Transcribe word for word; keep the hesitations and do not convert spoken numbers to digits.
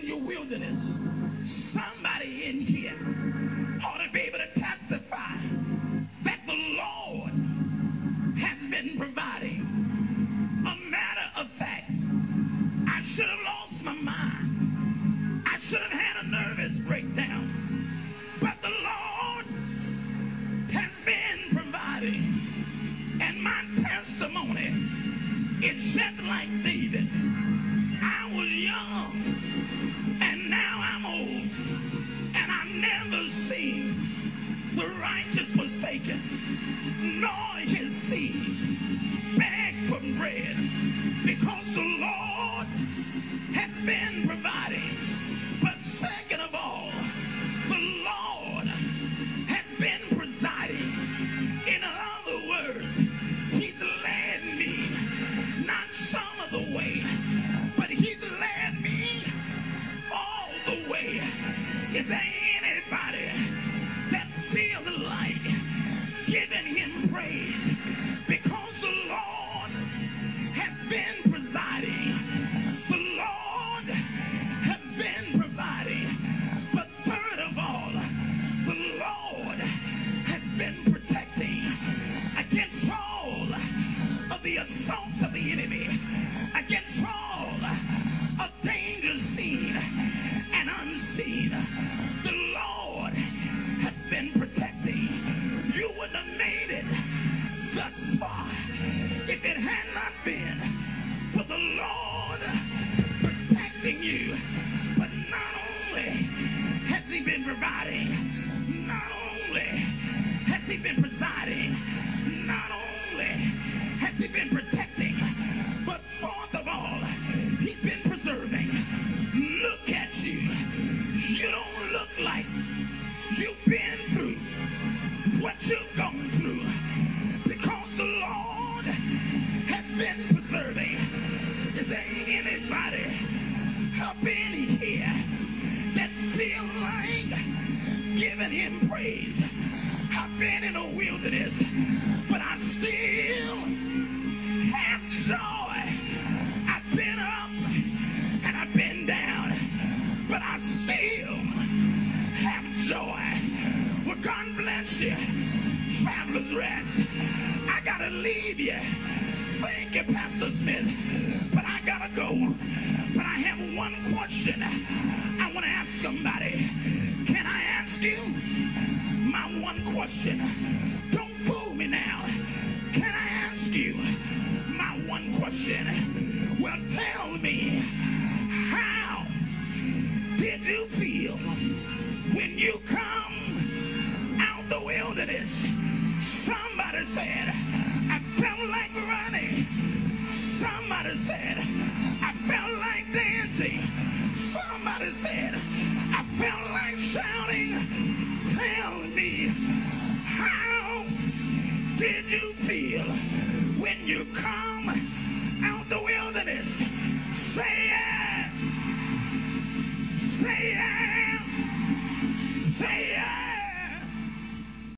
your wilderness, somebody in here ought to be able to testify that the Lord has been providing. A matter of fact, I should have lost my mind. I should have had a nervous breakdown. But the Lord has been providing. And my testimony is just like David. I was young, and now I'm old, and I've never seen the righteous forsaken, nor his seeds beg for bread, because the Lord has been providing. But second of all, the Lord has been presiding. In other words, he's led me, not some of the way, but he's led me all the way. Is there anybody that feels like giving him praise? Because the Lord has been presiding. The Lord has been providing. But third of all, the Lord has been protecting against all of the assaults of the enemy, against all of danger seen and unseen. The Lord has been protecting. You wouldn't have made it thus far if it had not been for the Lord protecting you. But not only has he been providing, not only has he been presiding, not only has he been protecting, but fourth of all, he's been preserving. Look at you. You don't look like you've been through what you've gone through, because the Lord has been preserving. Is there anybody up in here that feels like giving him praise? I've been in a wilderness, but I still have joy. I've been up and I've been down, but I still have joy. Well, God bless you. Travelers rest. I gotta leave you. Thank you, Pastor Smith, but I gotta go. But I have one question I want to ask somebody. Can I ask you my one question? Don't fool me now. Can I ask you my one question? Well, tell me, how did you feel when you come out the wilderness? Somebody said, I felt like running. Somebody said, I felt like dancing. Somebody said, I felt like shouting. Tell me, how did you feel when you come